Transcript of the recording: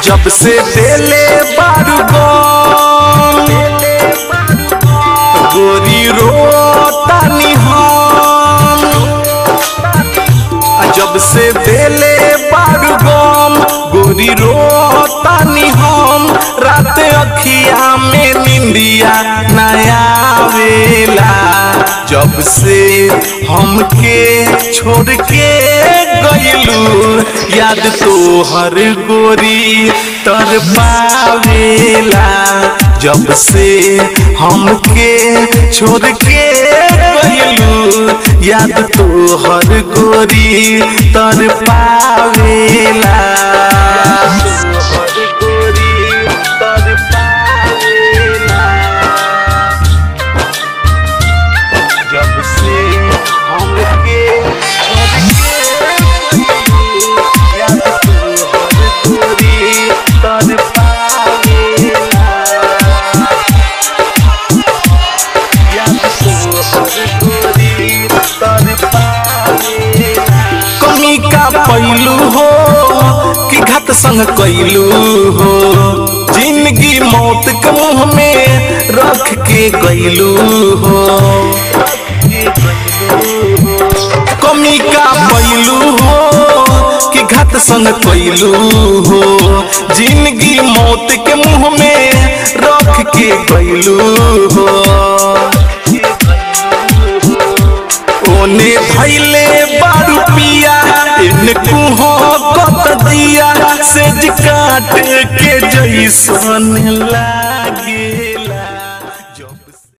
जब से देले बारू गोरी रोतानी हम, जब से देले बारू गोरी रोतानी हम। रात अखिया में निंदिया नया वेला, जब से हमके छोड़ के गइलू याद तोहर गोरी तर पावेला। जब से हमके छोड़ के गइलू याद तोहर गोरी तर पावेला। कमी का पैलू हो कि घात संग कैलू हो, जिंदगी मौत के मुंह में रख के गैलू हो। कमी का पैलू हो कि घात संग कैलू हो, जिंदगी मौत के मुंह में रख के गैलू हो। ओने धैले बारू पिया इने कुहो कत दिया, सेज काट के जैसन लागे।